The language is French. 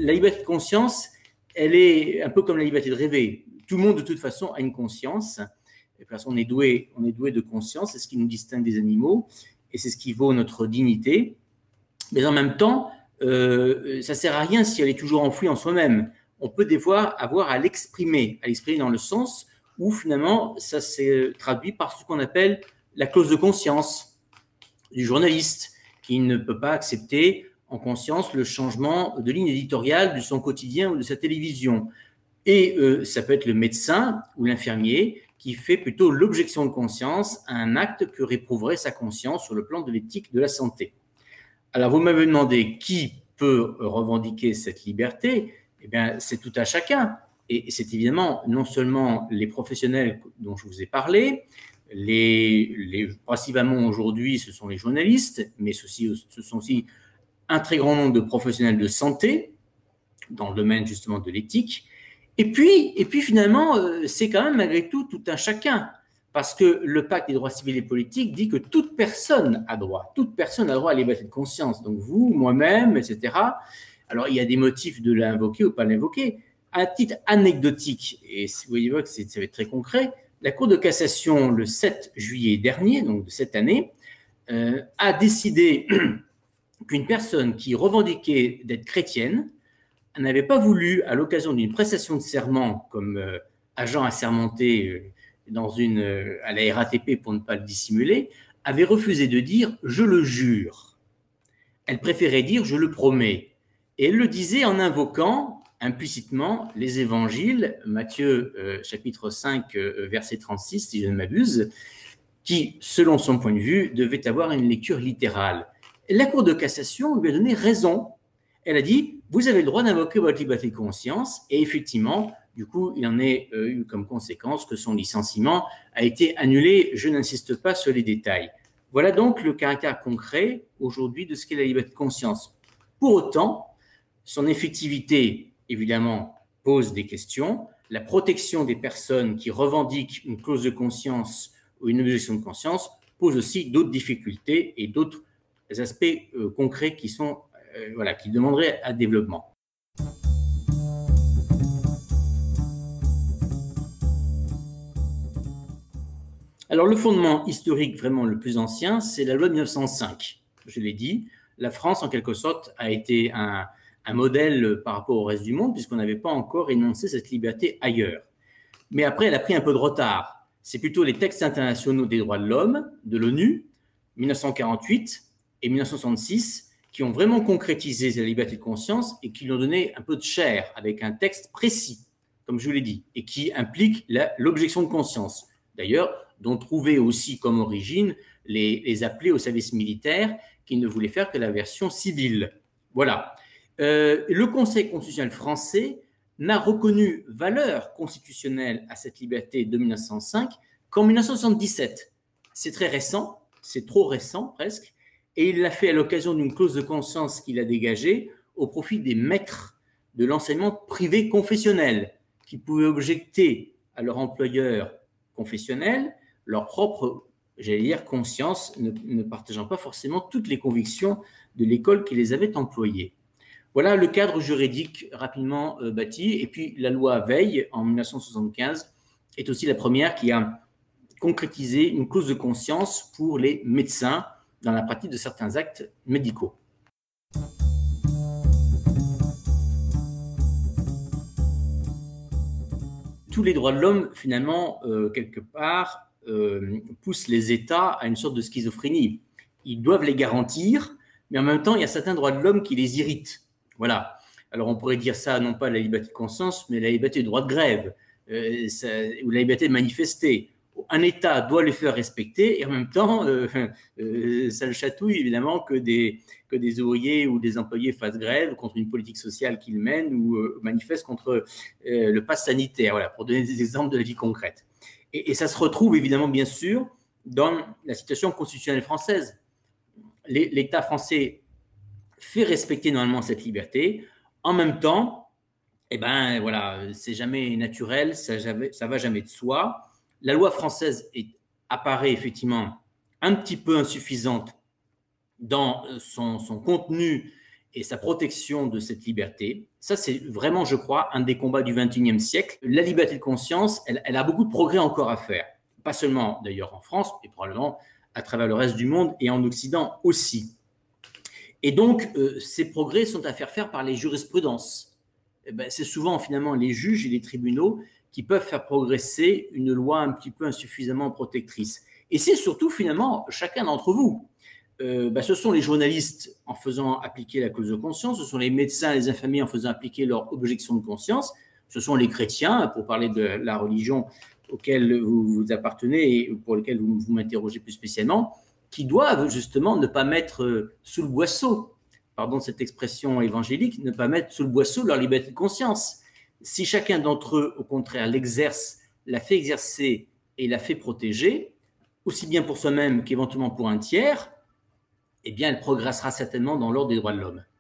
la liberté de conscience, elle est un peu comme la liberté de rêver. Tout le monde, de toute façon, a une conscience. Parce qu'on est doué de conscience, c'est ce qui nous distingue des animaux, et c'est ce qui vaut notre dignité. Mais en même temps, ça ne sert à rien si elle est toujours enfouie en soi-même. On peut des fois avoir à l'exprimer dans le sens où finalement ça s'est traduit par ce qu'on appelle la clause de conscience du journaliste, qui ne peut pas accepter en conscience le changement de ligne éditoriale de son quotidien ou de sa télévision. Et ça peut être le médecin ou l'infirmier qui fait plutôt l'objection de conscience à un acte que réprouverait sa conscience sur le plan de l'éthique de la santé. Alors, vous m'avez demandé qui peut revendiquer cette liberté. Eh bien, c'est tout à chacun. Et c'est évidemment non seulement les professionnels dont je vous ai parlé, principalement aujourd'hui, ce sont les journalistes, mais ce sont aussi un très grand nombre de professionnels de santé dans le domaine justement de l'éthique. Et puis finalement, c'est quand même malgré tout un chacun. Parce que le pacte des droits civils et politiques dit que toute personne a droit à la liberté de conscience. Donc vous, moi-même, etc. Alors il y a des motifs de l'invoquer ou pas l'invoquer. À titre anecdotique, et vous voyez que ça va être très concret, la Cour de cassation, le 7 juillet dernier, donc de cette année, a décidé qu'une personne qui revendiquait d'être chrétienne n'avait pas voulu, à l'occasion d'une prestation de serment comme agent assermenté à la RATP pour ne pas le dissimuler, avait refusé de dire « je le jure ». Elle préférait dire « je le promets ». Et elle le disait en invoquant implicitement les évangiles, Matthieu chapitre 5, verset 36, si je ne m'abuse, qui, selon son point de vue, devait avoir une lecture littérale. La Cour de cassation lui a donné raison. Elle a dit « vous avez le droit d'invoquer votre liberté de conscience » et effectivement, du coup, il en est eu comme conséquence que son licenciement a été annulé. Je n'insiste pas sur les détails. Voilà donc le caractère concret aujourd'hui de ce qu'est la liberté de conscience. Pour autant, son effectivité, évidemment, pose des questions. La protection des personnes qui revendiquent une clause de conscience ou une objection de conscience pose aussi d'autres difficultés et d'autres aspects concrets qui demanderaient à développement. Alors, le fondement historique vraiment le plus ancien, c'est la loi de 1905. Je l'ai dit, la France, en quelque sorte, a été un modèle par rapport au reste du monde, puisqu'on n'avait pas encore énoncé cette liberté ailleurs. Mais après, elle a pris un peu de retard. C'est plutôt les textes internationaux des droits de l'homme, de l'ONU, 1948 et 1966, qui ont vraiment concrétisé la liberté de conscience et qui lui ont donné un peu de chair, avec un texte précis, comme je vous l'ai dit, et qui implique l'objection de conscience. D'ailleurs, dont trouvaient aussi comme origine les appelés au service militaire qui ne voulaient faire que la version civile. Voilà. Le Conseil constitutionnel français n'a reconnu valeur constitutionnelle à cette liberté de 1905 qu'en 1977. C'est très récent, c'est trop récent presque, et il l'a fait à l'occasion d'une clause de conscience qu'il a dégagée au profit des maîtres de l'enseignement privé confessionnel qui pouvaient objecter à leur employeur confessionnel leur propre, conscience, ne partageant pas forcément toutes les convictions de l'école qui les avait employés. Voilà le cadre juridique rapidement bâti. Et puis la loi Veil, en 1975, est aussi la première qui a concrétisé une clause de conscience pour les médecins dans la pratique de certains actes médicaux. Tous les droits de l'homme, finalement, quelque part, poussent les États à une sorte de schizophrénie. Ils doivent les garantir, mais en même temps, il y a certains droits de l'homme qui les irritent. Voilà. Alors, on pourrait dire ça, non pas la liberté de conscience, mais la liberté du droit de grève, ou la liberté de manifester. Un État doit les faire respecter, et en même temps, ça le chatouille, évidemment, que des ouvriers ou des employés fassent grève contre une politique sociale qu'ils mènent ou manifestent contre le pass sanitaire, voilà, pour donner des exemples de la vie concrète. Et ça se retrouve évidemment, bien sûr, dans la situation constitutionnelle française. L'État français fait respecter normalement cette liberté. En même temps, c'est jamais naturel, ça va jamais de soi. La loi française apparaît effectivement un petit peu insuffisante dans son contenu et sa protection de cette liberté. Ça, c'est vraiment, je crois, un des combats du XXIe siècle. La liberté de conscience, elle a beaucoup de progrès encore à faire. Pas seulement d'ailleurs en France, mais probablement à travers le reste du monde et en Occident aussi. Et donc, ces progrès sont à faire par les jurisprudences. C'est souvent finalement les juges et les tribunaux qui peuvent faire progresser une loi un petit peu insuffisamment protectrice. Et c'est surtout finalement chacun d'entre vous. Ce sont les journalistes en faisant appliquer la clause de conscience, ce sont les médecins et les infirmiers en faisant appliquer leur objection de conscience, ce sont les chrétiens, pour parler de la religion auquel vous appartenez et pour laquelle vous m'interrogez plus spécialement, qui doivent justement ne pas mettre sous le boisseau, pardon de cette expression évangélique, ne pas mettre sous le boisseau leur liberté de conscience. Si chacun d'entre eux, au contraire, l'exerce, la fait exercer et la fait protéger, aussi bien pour soi-même qu'éventuellement pour un tiers, eh bien, elle progressera certainement dans l'ordre des droits de l'homme.